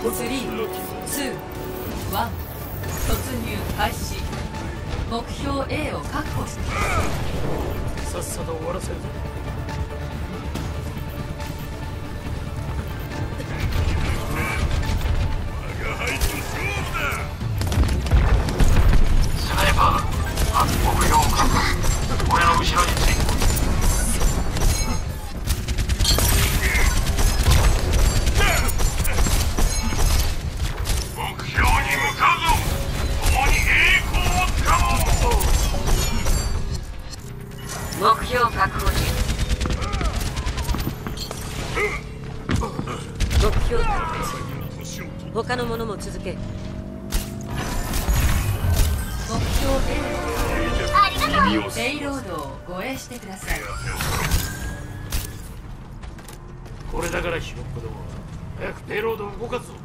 3、2、1、突入開始。目標 A を確保してさっさと終わらせるぞ。我が輩と勝負だ。スナイパー、目標を確保。俺の後ろについて目標に向かうぞ。共に栄光をつかもう。 目標確保中。目標確保中。他のものも続け。目標 A ありがとう。ペイロードを護衛してください。 これだからひよっこどもは早くペイロードを動かすぞ。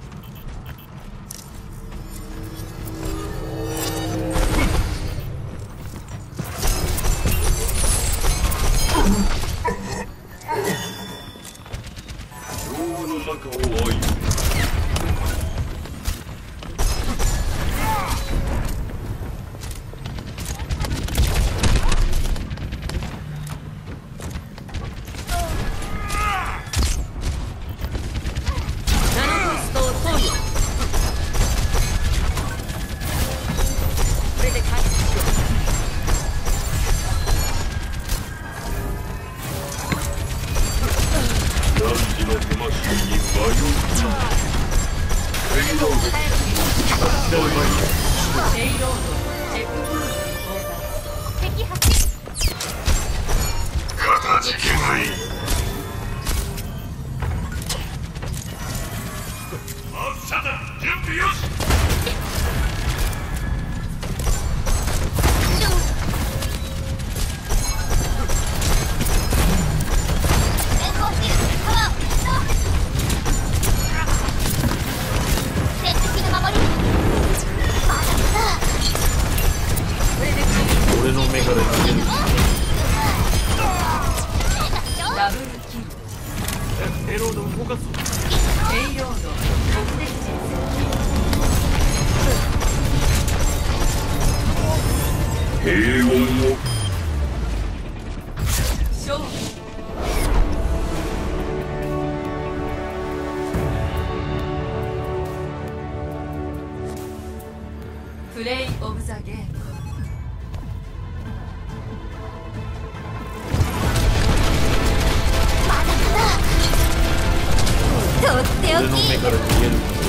中を追いプレイオブザゲーム。とっておき。